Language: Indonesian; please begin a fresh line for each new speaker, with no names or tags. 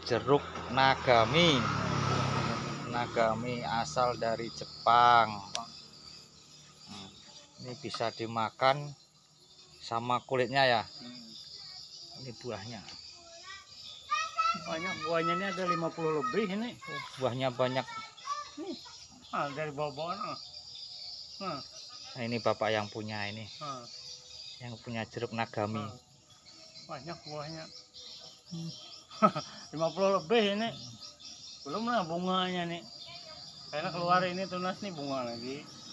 jeruk nagami. Nagami asal dari Jepang. Ini bisa dimakan sama kulitnya ya. Ini buahnya.
Banyak buahnya, ini ada 50 lebih ini.
Buahnya banyak.
Nih, dari bawah-bawah.
Nah, ini bapak yang punya ini. Yang punya jeruk nagami.
Banyak buahnya. 50 lebih ini. Belum lah bunganya nih. Karena keluar ini tunas nih bunga lagi.